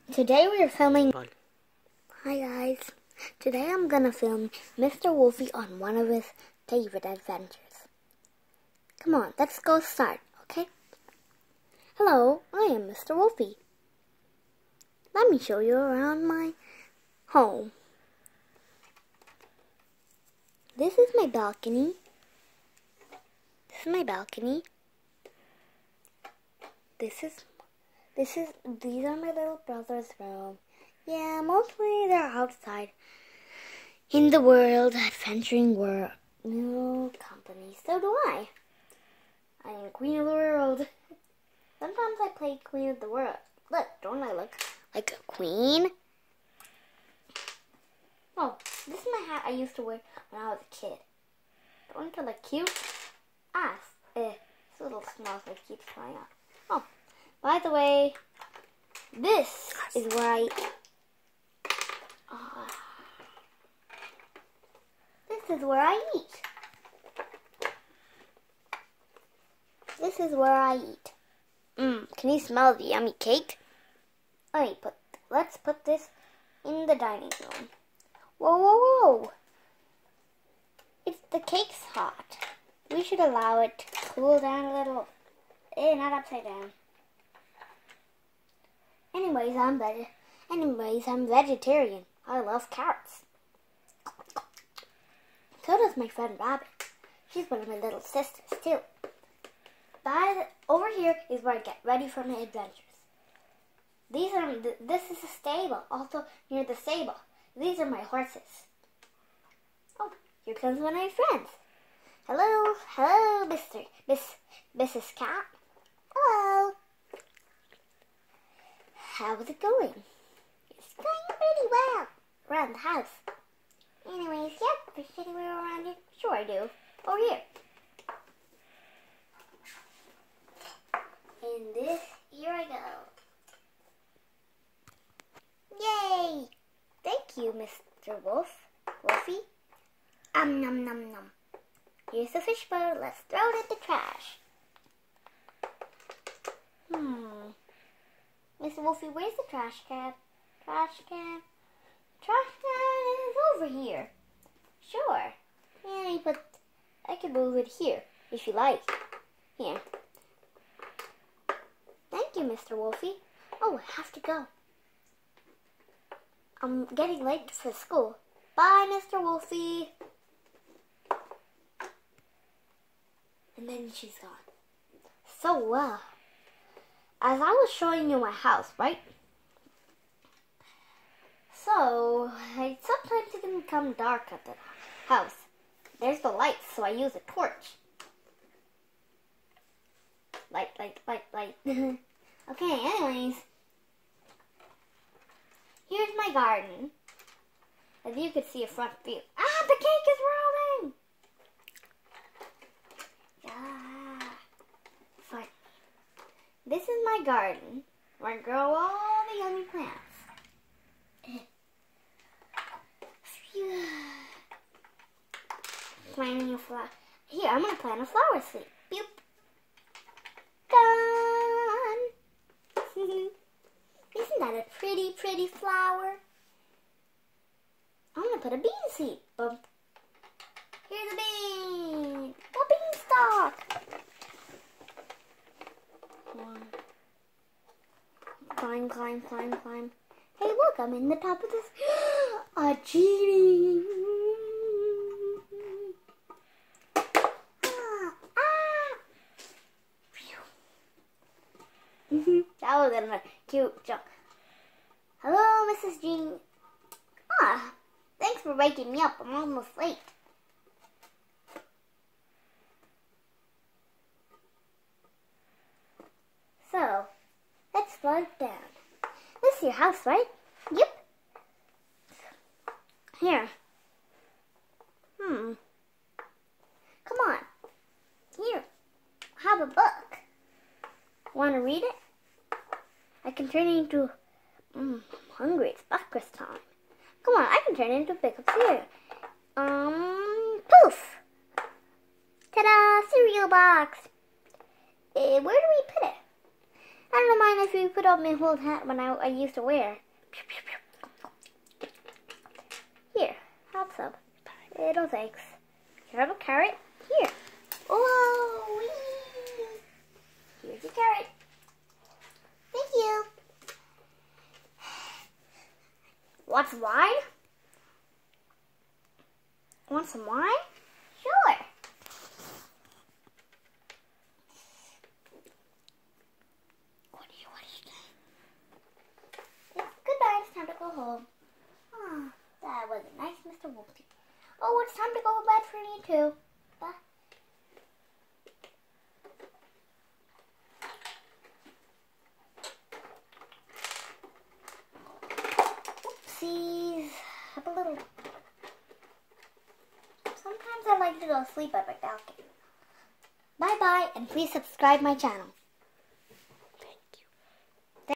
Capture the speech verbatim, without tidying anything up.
Today we are filming. Hi guys. Today I'm gonna film Mister Wolfie on one of his favorite adventures. Come on, let's go start, okay? Hello, I am Mister Wolfie. Let me show you around my home. This is my balcony. This is my balcony. This is This is, these are my little brother's room. Yeah, mostly they're outside in the world, adventuring world, new company. So do I. I am queen of the world. Sometimes I play queen of the world. Look, don't I look like a queen? Oh, this is my hat I used to wear when I was a kid. Don't I look cute? Ah, eh, this little small thing keeps flying out. Oh. By the way, this is where I uh, this is where I eat. This is where I eat. Mmm, can you smell the yummy cake? Let me put let's put this in the dining room. Whoa, whoa, whoa! It's the cake's hot. We should allow it to cool down a little. Eh, not upside down. Anyways, I'm veg Anyways, I'm vegetarian. I love carrots. So does my friend Rabbit. She's one of my little sisters too. By the, over here is where I get ready for my adventures. These are th this is a stable. Also near the stable, these are my horses. Oh, here comes one of my friends. Hello, hello, Mister Miss Missus Cat. Hello. How's it going? It's going pretty well around the house. Anyways, yep, there's anywhere around here. Sure I do. Over here. And this, here I go. Yay! Thank you, Mister Wolf. Wolfie. Um, nom, nom, nom. Here's the fish bowl. Let's throw it in the trash. Hmm. Mister Wolfie, where's the trash can? Trash can? Trash can is over here. Sure. Yeah, but I can move it here, if you like. Here. Thank you, Mister Wolfie. Oh, I have to go. I'm getting late for school. Bye, Mister Wolfie. And then she's gone. So well. As I was showing you my house, right? So, I, sometimes it can become dark at the house. There's the lights, so I use a torch. Light, light, light, light. Okay, anyways. Here's my garden. As you could see a front view. Ah, the cake is rolling! Yeah. Fine. This is my garden, where I grow all the yummy plants. Planting a flower. Here, I'm going to plant a flower seed. Boop. Done. Isn't that a pretty, pretty flower? I'm going to put a bean seed. Bump. Here's a bean. A beanstalk. Climb, climb, climb, climb. Hey, look, I'm in the top of this. A genie. Ah, ah. That was a cute jump. Hello, Missus Genie. Ah, thanks for waking me up. I'm almost late. So, let's slow it down. This is your house, right? Yep. Here. Hmm. Come on. Here. Have a book. Want to read it? I can turn it into... Mm, I'm hungry. It's breakfast time. Come on, I can turn it into a pick of cereal. Um, poof. Ta-da! Cereal box. Uh, where do we put it? I don't mind if you put on my old hat when I, I used to wear. Here, have some. Little thanks. You have a carrot? Here. Whoa! Whee. Here's your carrot. Thank you. Want some wine? Want some wine? Sure. What do you want to say? It's good night. It's time to go home. Oh, that was a nice Mister Wolfie. Oh, it's time to go to bed for me too. Bye. Oopsies. Have a little. Sometimes I like to go to sleep at my balcony. Bye bye, and please subscribe my channel.